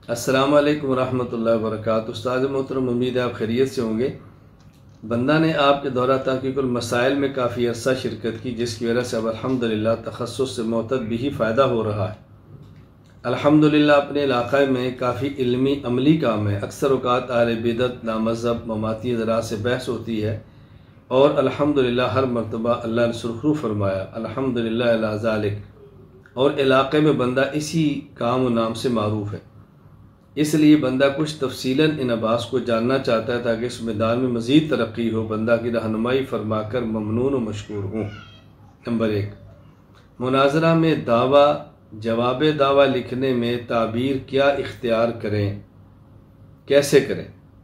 अस्सलाम वालेकुम रहमतुल्लाहि व बरकातुहू। उस्ताद मोहतरम, उम्मीद है आप खैरियत से होंगे। बंदा ने आपके दौरा तहक़ीक़ुल मसाइल में काफ़ी अरसा शिरकत की, जिसकी वजह से अब अल्हम्दुलिल्लाह तखस्सुस से मोतद भी ही फ़ायदा हो रहा है। अल्हम्दुलिल्लाह अपने इलाक़े में काफ़ी इल्मी अमली काम है। अक्सर औक़ात अहले बिदअत नामज़हब ममाती ज़राअत से बहस होती है और अल्हम्दुलिल्लाह हर मरतबा अल्लाह ने सुरख़रू फरमाया, अल्हम्दुलिल्लाह अला ज़ालिक। और इलाक़े में बंदा इसी काम व नाम से मारूफ़ है, इसलिए बंदा कुछ तफसीलन इन अब्बास को जानना चाहता है ताकि इस मैदान में मज़ीद तरक्की हो। बंदा की रहनुमाई फरमाकर ममनून व मशकूर हूँ। नंबर 1, मुनाजरा में दावा जवाब दावा लिखने में ताबीर क्या इख्तियार करें, कैसे करें।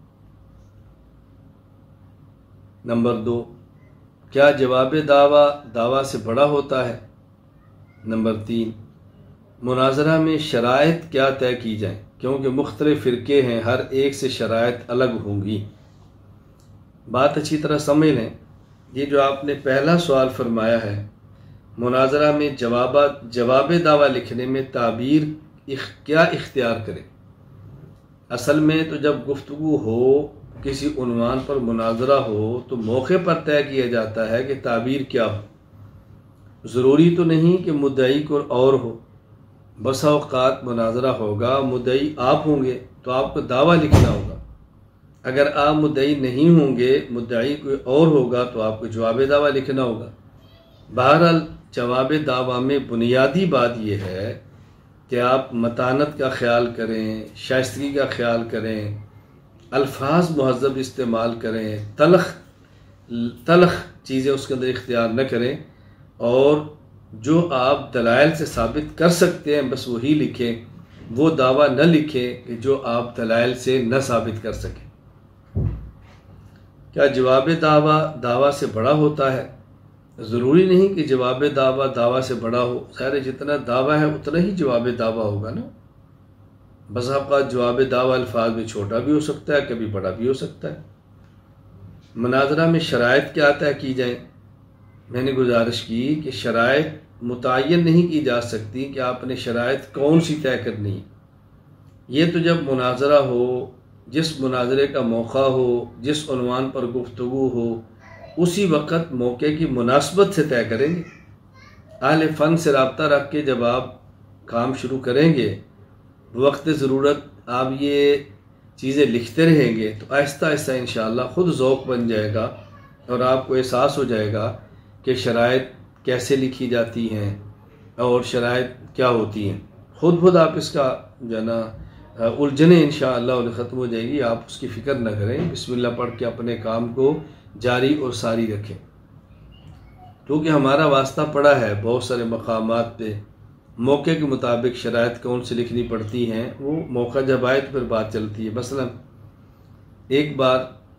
नंबर 2, क्या जवाब दावा दावा से बड़ा होता है। नंबर 3, मुनाजरा में शराइत क्या तय की जाए, क्योंकि मुख्तलिफ फ़िरके हैं, हर एक से शराइत अलग होंगी। बात अच्छी तरह समझ लें। ये जो आपने पहला सवाल फरमाया है, मुनाजरा में जवाब दावा लिखने में ताबीर क्या इख्तियार करें। असल में तो जब गुफ्तगू हो, किसी उन्वान पर मुनाजरा हो, तो मौके पर तय किया जाता है कि ताबीर क्या हो। ज़रूरी तो नहीं कि मुद्दई को और हो। बसा औक़ात मुनाजरा होगा, मुद्दई आप होंगे तो आपको दावा लिखना होगा। अगर आप मुद्दई नहीं होंगे, मुद्दई कोई और होगा तो आपको जवाब दावा लिखना होगा। बहरहाल जवाब दावा में बुनियादी बात यह है कि आप मतानत का ख्याल करें, शाइस्तगी का ख्याल करें, अल्फाज मुहज़्ज़ब इस्तेमाल करें, तलख चीज़ें उसके अंदर इख्तियार न करें, और जो आप दलाइल से साबित कर सकते हैं बस वही लिखें। वो दावा न लिखें कि जो आप दलाइल से न साबित कर सकें। क्या जवाब दावा दावा से बड़ा होता है? ज़रूरी नहीं कि जवाब दावा दावा से बड़ा हो। सारे जितना दावा है उतना ही जवाब दावा होगा ना। बस आपका जवाब दावा अल्फाज में छोटा भी हो सकता है, कभी बड़ा भी हो सकता है। मुनाजरा में शराइत क्या तय की जाए। मैंने गुजारिश की कि शराइत मुतय्यन नहीं की जा सकती कि आपने शराइत कौन सी तय करनी है। ये तो जब मुनाजरा हो, जिस मुनाजरे का मौका हो, जिस उन्वान पर गुफ्तगू हो, उसी वक़्त मौके की मुनासबत से तय करेंगे। अहले फ़न से रब्ता रख के जब आप काम शुरू करेंगे, वक्त ज़रूरत आप ये चीज़ें लिखते रहेंगे तो आहिस्ता आहिस्ता इंशाअल्लाह ख़ुद ज़ौक़ बन जाएगा और आपको एहसास हो जाएगा कि शराइत कैसे लिखी जाती हैं और शराइत क्या होती हैं। खुद आप इसका जो है ना उलझने इंशाअल्लाह ख़त्म हो जाएगी। आप उसकी फ़िक्र न करें, बिस्मिल्लाह पढ़ के अपने काम को जारी और सारी रखें। क्योंकि हमारा वास्ता पड़ा है बहुत सारे मकामात पे, मौके के मुताबिक शराइत कौन सी लिखनी पड़ती हैं। वो मौका जब आए तो फिर बात चलती है। मसलन एक बार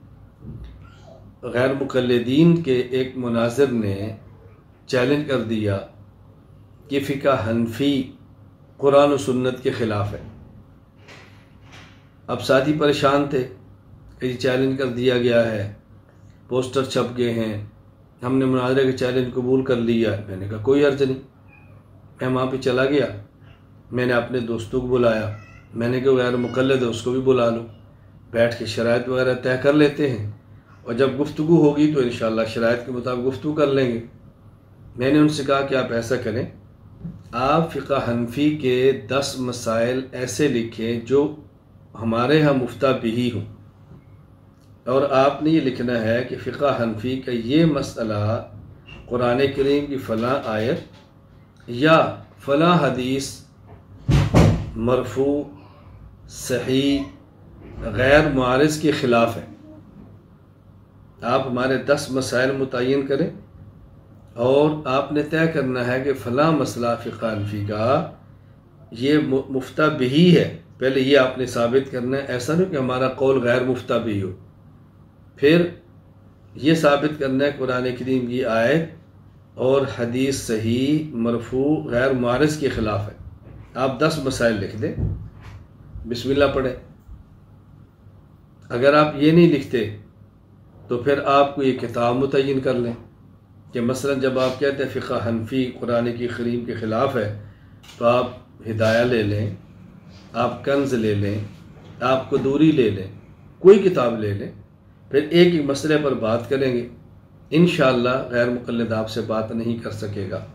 गैर मुक़ल्लिदीन के एक मुनाज़िर ने चैलेंज कर दिया कि फ़िक़्ह हनफ़ी कुरान और सुन्नत के ख़िलाफ़ है। अब साथी परेशान थे कि चैलेंज कर दिया गया है, पोस्टर छप गए हैं, हमने मुनाज़रे के चैलेंज कबूल कर लिया। मैंने कहा कोई अर्ज नहीं। मैं वहाँ पे चला गया, मैंने अपने दोस्तों को बुलाया, मैंने कहा गैर मुक़ल्लिद है उसको भी बुला लो, बैठ के शराइत वगैरह तय कर लेते हैं और जब गुफ्तगू होगी तो इंशाअल्लाह शराइत के मुताबिक गुफ्तगू कर लेंगे। मैंने उनसे कहा कि आप ऐसा करें, आप फ़िक़्ह हनफ़ी के 10 मसाइल ऐसे लिखें जो हमारे यहाँ मुफ्ता बिही हों, और आपने ये लिखना है कि फ़िक़्ह हनफ़ी का ये मसला कुरान करीम की फ़लाँ आयत या फ़लाँ हदीस मरफ़ू सही गैर मुआरिज़ के ख़िलाफ़ है। आप हमारे 10 मसाइल मुतय्यन करें और आपने तय करना है कि फ़लाँ मसला फ़िक़्ह हनफ़ी का ये मुफ्ता बिही है। पहले ये आपने साबित करना है, ऐसा नहीं कि हमारा कौल गैर मुफ्ता बिही हो। फिर ये साबित करना है कुरान करीम की आयत और हदीस सही मरफू गैर मुआरिज़ के ख़िलाफ़ है। आप 10 मसाइल लिख दें, बिस्मिल्लाह पढ़ें। अगर आप ये नहीं लिखते तो फिर आपको ये किताब मुतय्यन कर लें कि मसलन जब आप कहते हैं फ़िक़्ह हनफ़ी कुरान की करीम के ख़िलाफ़ है तो आप हिदाया ले लें, आप कंज ले लें, आप कुदूरी ले लें, कोई किताब ले लें, फिर एक एक मसले पर बात करेंगे। इंशाअल्लाह गैर मुक़ल्लिद आपसे बात नहीं कर सकेगा।